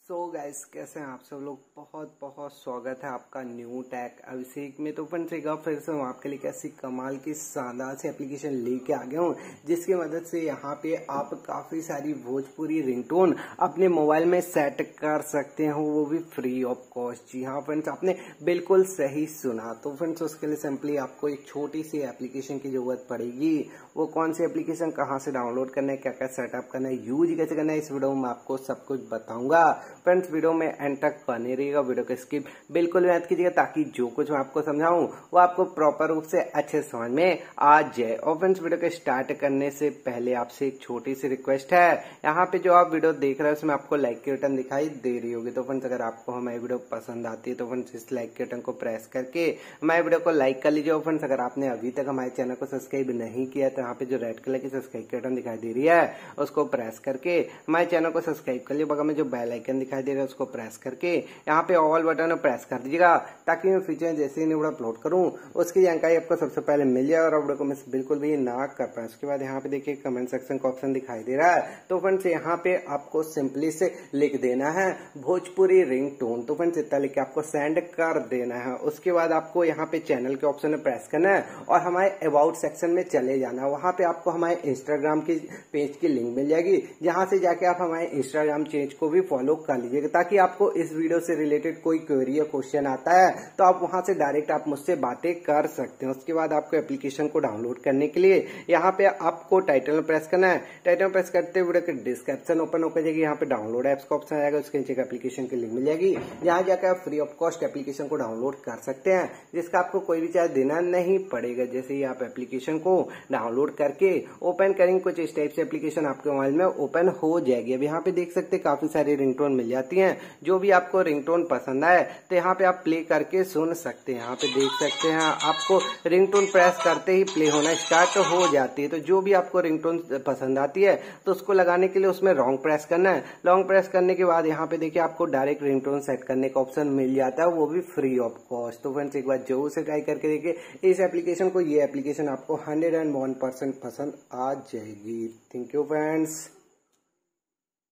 So guys कैसे हैं आप सब लोग। बहुत बहुत स्वागत है आपका न्यू टैक अभिषेक में। तो फ्रेंड्स एक बार फिर से मैं आपके लिए कैसी कमाल की शानदार से एप्लीकेशन लेके आ गया हूँ, जिसकी मदद से यहाँ पे आप काफी सारी भोजपुरी रिंगटोन अपने मोबाइल में सेट कर सकते हो, वो भी फ्री ऑफ कॉस्ट। जी हाँ फ्रेंड्स, आपने बिल्कुल सही सुना। तो फ्रेंड्स उसके लिए सिंपली आपको एक छोटी सी एप्लीकेशन की जरूरत पड़ेगी। वो कौन सी एप्लीकेशन, कहाँ से डाउनलोड करना है, क्या क्या सेटअप करना है, यूज कैसे करना है, इस वीडियो में आपको सब कुछ बताऊंगा। फ्रेंड्स वीडियो में एंड तक बने रहिएगा, वीडियो को स्किप बिल्कुल मत कीजिएगा, ताकि जो कुछ मैं आपको समझाऊं वो आपको प्रॉपर रूप से अच्छे समझ में आ जाए। और फ्रेंड्स वीडियो को स्टार्ट करने से पहले आपसे एक छोटी सी रिक्वेस्ट है। यहाँ पे जो आप वीडियो देख रहे हैं उसमें आपको लाइक की बटन दिखाई दे रही होगी। तो फ्रेंड्स अगर आपको हमारी वीडियो पसंद आती है तो फ्रेंड्स इस लाइक के बटन को प्रेस करके हमारी वीडियो को लाइक कर लीजिए। और फ्रेंड्स अगर आपने अभी तक हमारे चैनल को सब्सक्राइब नहीं किया तो यहाँ पे जो रेड कलर की सब्सक्राइब के बटन दिखाई दे रही है उसको प्रेस करके हमारे चैनल को सब्सक्राइब कर लीजिए। बगल में जो बेल आइकन दिखाई दे रहा है उसको प्रेस करके यहाँ पे ऑल बटन प्रेस कर दीजिएगा, ताकि मैं फ्यूचर जैसे ही वीडियो अपलोड करूँ उसकी जानकारी आपको सबसे पहले मिल जाए और वीडियो को मिस बिल्कुल भी ना कर पाए। उसके बाद यहाँ पे देखिए कमेंट सेक्शन का ऑप्शन दिखाई दे रहा है। तो फ्रेंड्स यहाँ पे आपको सिंपली से लिख देना है भोजपुरी रिंगटोन। तो फ्रेंड्स इतना लिख के आपको सेंड कर देना है। उसके बाद आपको यहाँ पे चैनल के ऑप्शन में प्रेस करना है और हमारे अबाउट सेक्शन में चले जाना है। वहां पे आपको हमारे इंस्टाग्राम की पेज की लिंक मिल जाएगी, जहां से जाके आप हमारे इंस्टाग्राम पेज को भी फॉलो कर लीजिएगा, ताकि आपको इस वीडियो से रिलेटेड कोई क्वेरी या क्वेश्चन आता है तो आप वहां से डायरेक्ट आप मुझसे बातें कर सकते हैं। उसके बाद आपको एप्लीकेशन को डाउनलोड करने के लिए यहाँ पे आपको टाइटल में प्रेस करना है। टाइटल में प्रेस करते हुए वीडियो के डिस्क्रिप्शन ओपन होकर जाएगी, यहाँ पे डाउनलोड एप्स का ऑप्शन आएगा, उसके नीचे एप्लीकेशन की लिंक मिल जाएगी, जहां जाकर आप फ्री ऑफ कॉस्ट एप्लीकेशन को डाउनलोड कर सकते हैं, जिसका आपको कोई भी चार्ज देना नहीं पड़ेगा। जैसे ही आप एप्लीकेशन को डाउनलोड करके ओपन करेंगे कुछ इस टाइप से एप्लीकेशन आपके मोबाइल में ओपन हो जाएगी। अब यहाँ पे देख सकते हैं काफी सारी रिंगटोन मिल जाती हैं। जो भी आपको रिंगटोन पसंद आए तो यहाँ पे आप प्ले करके सुन सकते हैं। यहाँ पे देख सकते हैं आपको रिंगटोन प्रेस करते ही प्ले होना स्टार्ट हो जाती है। तो जो भी आपको रिंगटोन पसंद आती है तो उसको लगाने के लिए उसमें लॉन्ग प्रेस करना है। लॉन्ग प्रेस करने के बाद यहाँ पे देखिए आपको डायरेक्ट रिंगटोन सेट करने का ऑप्शन मिल जाता है, वो भी फ्री ऑफ कॉस्ट। तो फ्रेंड्स एक बार जरूर से ट्राई करके देखिए इस एप्लीकेशन को। ये एप्लीकेशन आपको 101% पसंद आ जाएगी। Thank you friends.